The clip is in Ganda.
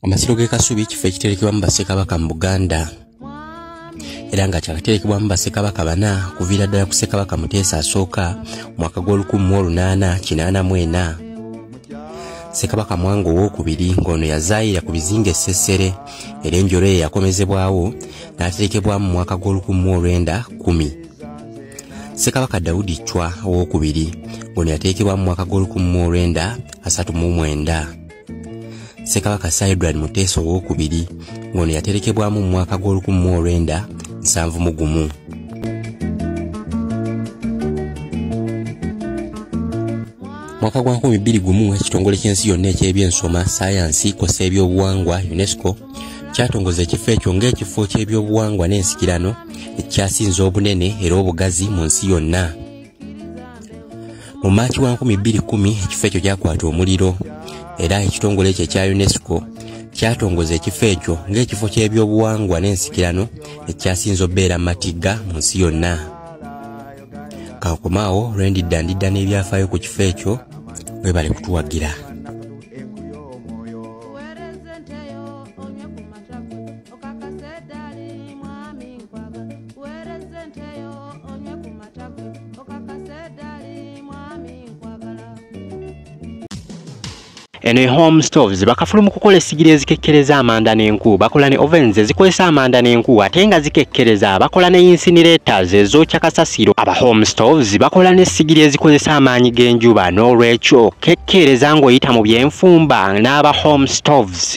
Amasiro ge Kasubi kifo ekiterekebwamu bassekabaka mu Buganda era nga kyakaterekebwamu bassekabaka bana kuviira ddala ku Ssekabaka Muteesa asooka mwaka gw'1884. Ssekabaka Mwanga II ng'ono yazaayira ku bizinga essessere era enjolo ye yakomezebwawo n'aterekebwamu mu mwaka gw'1910. Ssekabaka Daudi Chwa II ng'ono yaterekebwamu mu mwaka gw'1939. Ssekabaka Saidran Muteesa II ng'ono yaterekebwamu mu mwaka gw'1971. Mwaka gwa 2001 ekitongole ky'ensi yonna eky'ebyensoma sayansi kw'ossa ebyobuwangwa UNESCO kyatongoza ekifo ekyo ng'ekifo ky'ebyobuwangwa n'ensikirano ekyasinze obunene era obugazi mu nsi yonna. Mu Maaci wa 2010 ekifo ekyo kyakwata omuliro era ekitongole ekyo ekya UNESCO kyatongoza ekifo ekyo ng'ekifo ky'ebyobuwangwa n'ensikirano ekyasinze obbeera matigga mu nsi yonna. Kankomaawo lwendidda ndidda n'ebyafaayo ku kifo ekyo webale kutuwagira. Eno home stoves bakafulu mu kukola essigiri ezikekkereza amanda n'enku, bakola ne ovens ezikozesa amanda n'enku ate nga zikekkereza, bakola ne incinerators ezookya kasasiro. Aba home stoves bakola n'essigiri ezikozesa amaanyi g'enjuba, n'olwekyo kekkereza ng'oyita mu byenfumba n'aba home stoves.